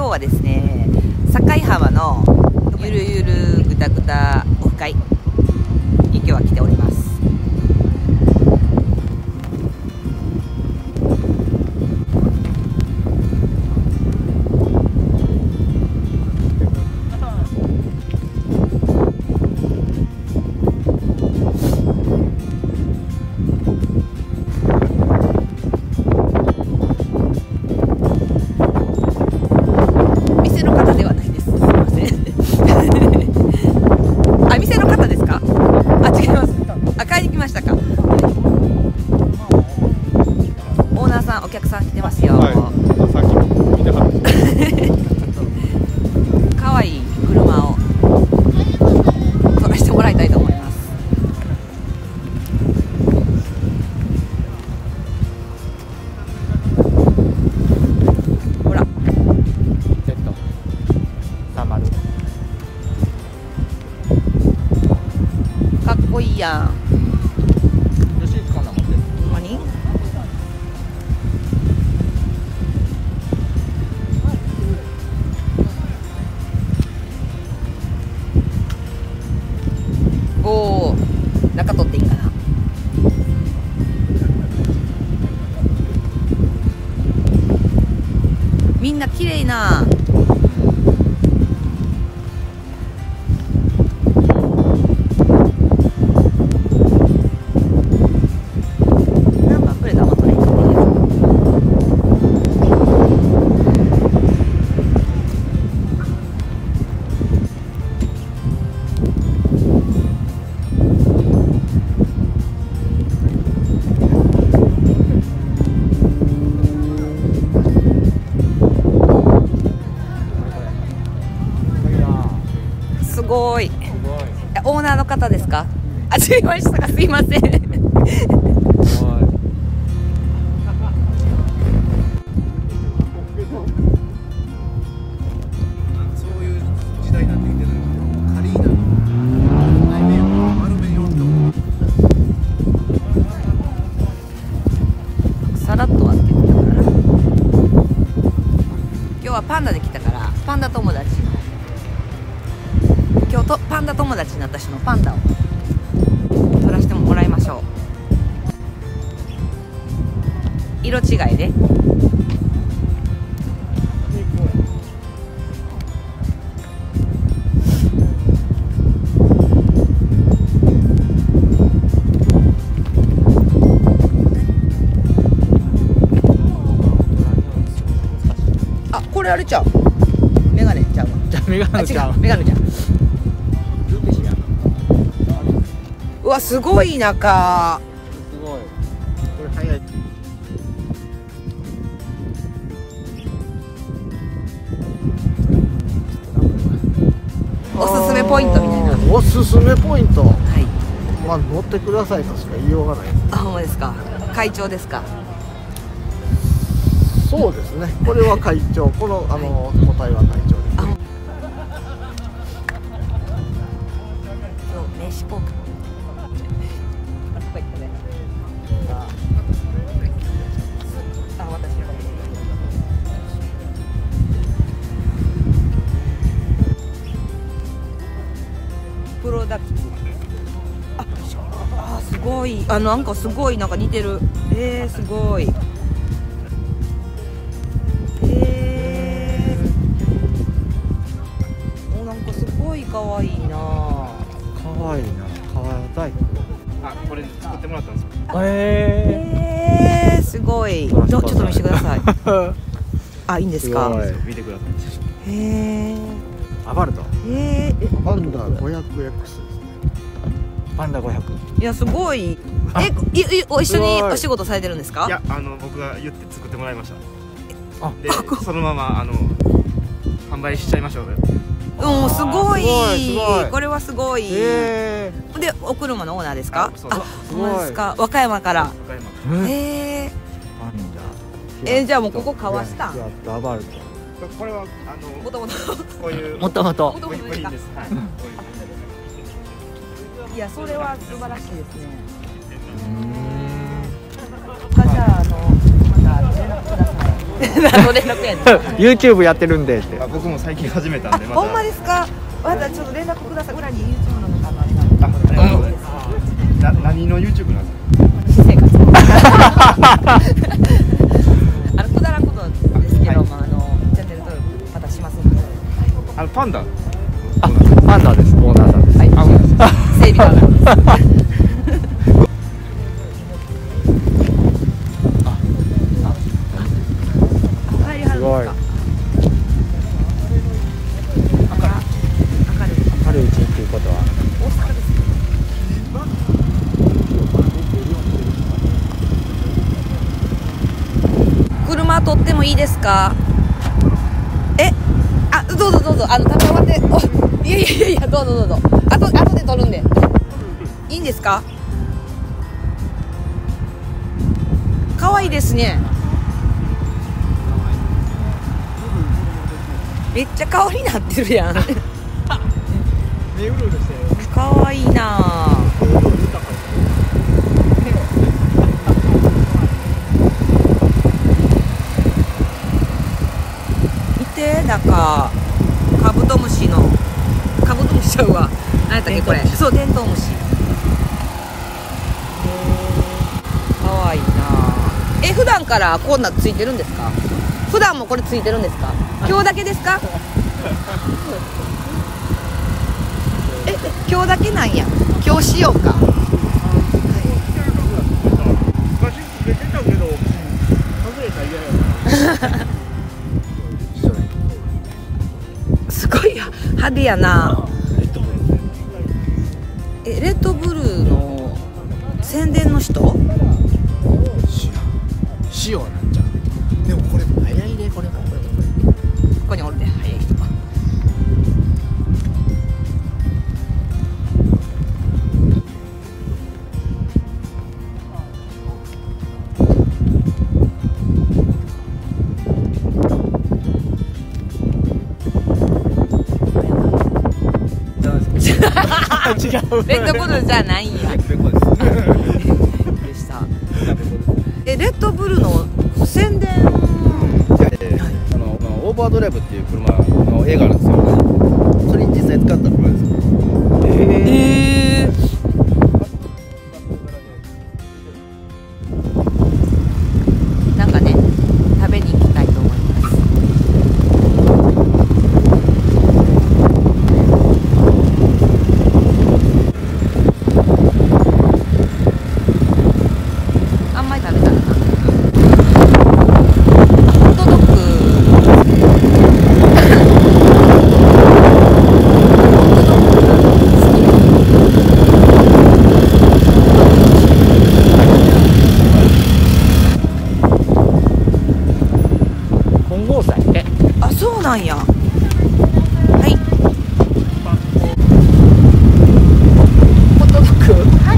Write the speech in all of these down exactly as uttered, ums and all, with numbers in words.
はですね、境浜のゆるゆるぐたぐたオフ会に今日は来ております。お客さん来てますよ。はい、さっき見てはる。可愛い車を撮らせてもらいたいと思います。ほら。ゼットさんじゅう。かっこいいやん。おー、中取っていいかな。みんな綺麗な。ナンバープレートあんま取れへんね。すごい。オーナーの方ですか？あ、違いましたか。すいません。そういう時代になってきてるのカリーナの内面を丸めようとさらっとはって言ってたからな。今日はパンダで来たからパンダ友達の今日とパンダ友達になった人のパンダを撮らせてもらいましょう。色違いで。あ、これあれちゃう。メガネちゃうわ。じゃメガネちゃう。メガネちゃう。うわ、すごい中。すごい。これ早い。おすすめポイントみたいな。 おすすめポイント。 はい。 まあ乗ってくださいとしか言いようがない。 あ、ほんまですか。会長ですか。 そうですね。これは会長。このあの個体は会長です。あ、 今日名刺交換。プロダクツ。あ、あ、すごい。あ、なんかすごいなんか似てる。えー、すごい。えー。お、なんかすごい可愛いな。 可愛いな。可愛い。 あ、これ作ってもらったんですか。 えー、すごい。ちょ、ちょっと見せてください。あ、いいんですか。 見てください。 へー。 アバルト。 えー、 パンダ ごひゃくエックス ですね。 パンダごひゃく。 いや、すごい。え、い、い、お一緒にお仕事されてるんですか。 いや、あの、僕が言って作ってもらいました。 あ、 で、そのまま、あの。販売しちゃいましょう。 うん、すごい。これはすごい。で、お車のオーナーですか。あ、そうですか。和歌山から。へえ。え、じゃあ、もうここかわした。 アバルト。 これは、あの、 もともと。 こういう。 もともと。 部品です。はい。 いや、それは素晴らしいですね。あ、じゃあ、あの、また連絡ください。 何の連絡やねん。 YouTube やってるんでって。 あ、僕も最近始めたんで。またほんまですか。まだちょっと連絡ください。裏に YouTube の中のあれなんで。 あ、ありがとうございます。な、何の YouTube なんですか。 私生活。あのくだらんことですけど、まああのチャンネル登録またしますんで。 あのパンダ。 あ、パンダです。オーナーさんです。 はい。整備からです。 すごい。明るいうちっていうことは。 大阪です。車取ってもいいですか。え、あ、どうぞどうぞ、あの食べ終わって、お、いやいやいやいや、どうぞどうぞ、あと後で取るんで。いいんですか。可愛いですね。めっちゃ顔になってるやん。 目うるうるしてる。 可愛いなあ。見て、なんかカブトムシのカブトムシちゃうわ。何やったっけこれ。そう、テントウムシ。可愛いなあ。え、普段からこんなついてるんですか。普段もこれついてるんですか。今日だけですか。え、今日だけなんや。今日しようか。すごい派手やな。え、レッドブルーの宣伝の人。 塩なんちゃう。でもこれも早いね。これもこれもこれ。 ここにおるで、早い人が。 違う。 レッドブルーじゃないんや。 ペコです。 でした。え、レッドブルーの宣伝。 あのオーバードライブっていう車の映画なんですよ。それに実際使った車ですよ。 えー、なんかね、食べに行きたいと思います。あんまり食べたらな。ホットドッグ。 金剛祭って。 あ、そうなんや。はい。ホットドッグ。はい。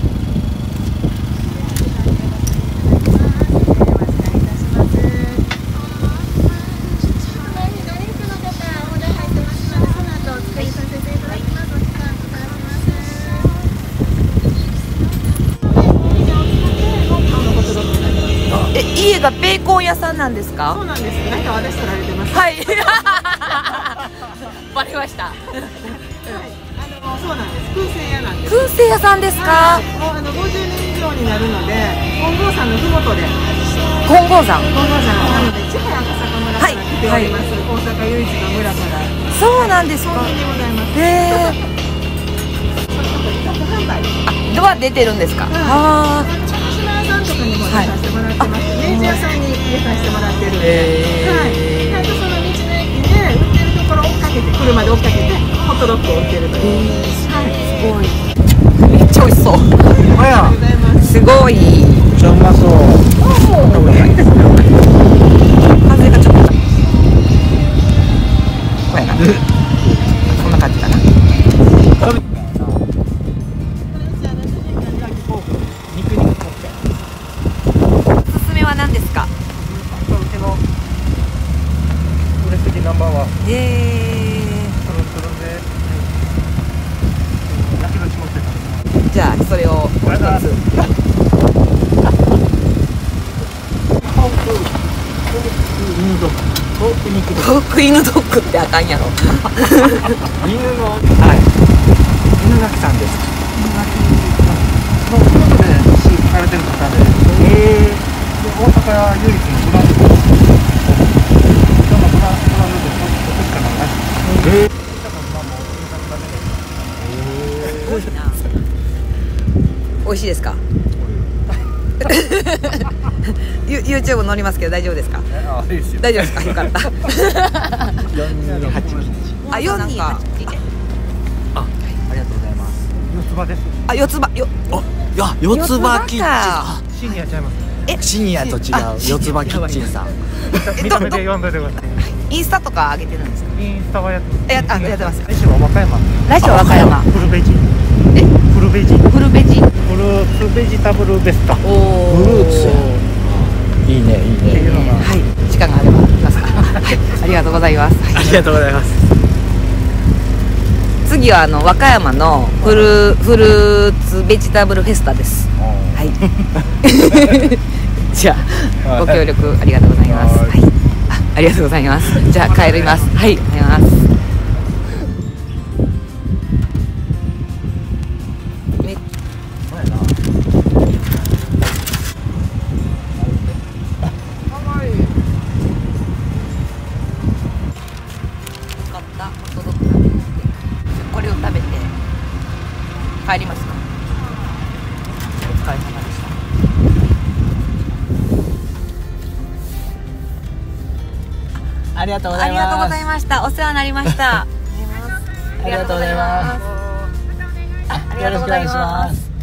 え、家がベーコン屋さんなんですか。 そうなんです。なんか私取られてます。 はい。バレました。 はい、あのそうなんです。燻製屋なんです。 燻製屋さんですか。 はい、もうあのごじゅうねん以上になるので、金剛山のふもとで。 金剛山。 金剛山なので、千早赤坂村から来ております。大阪唯一の村から。 そうなんですか。 本当にございます。 へえ。 委託販売。 あ、ドア出てるんですか。ああ。 茶の島屋さんとかにも出させてもらってます。明治屋さんに出させてもらってるんで。はい。あとその道の駅で売ってるところを追っかけて、車で追っかけて、ホットドッグを売ってるという。はい。 すごい。めっちゃ美味しそう。 あや。 すごい。 めっちゃうまそう。 風がちょっと。これな。こんな感じかな。おすすめは何ですか。 うちの売れ筋ナンバーワン。 へえ。 トロントロンで。やけどしまってた。 じゃあそれを一つ。 に来る。 僕犬ドッグってあかんやろ。 犬の、はい。犬垣さんです。犬垣の家族で飼育されてる方で。ええ。で、大阪唯一のブランド。そのブランドでそこしかないらしい。ええ。 すごいな。美味しいですか？ユ YouTube 載りますけど大丈夫ですか？大丈夫ですか？よかった。 四二八吉。 あ、四二八吉。 あ、ありがとうございます。四つ葉です。 あ、四つ葉よ。 あ、いや、四つ葉キッチンさん。 シニアちゃいます。 え、 シニアと違う四つ葉キッチンさん。 見た目で呼んどいてください。 インスタとか上げてるんですか？ インスタはやってやあやってます。 来週は和歌山。 来週は和歌山。 フルベジ。 え、 フルベジ。 フルベジ。 フルーツベジタブルベスタ。 おお。 フルーツ。いいね、いいっていうね。 のが。 はい、時間があれば行きますか。はい、ありがとうございます。 ありがとうございます。 次はあの和歌山のフルフルーツベジタブルフェスタです。はい。じゃあご協力ありがとうございます。はい。あ、ありがとうございます。じゃあ帰ります。はい、帰ります。めこれを食べて帰りますか。お疲れ様でした。 ありがとうござあいます。 りがとうございました。お世話になりました。 ありがとうございます。 ありがとうございます。 よろしくお願いします。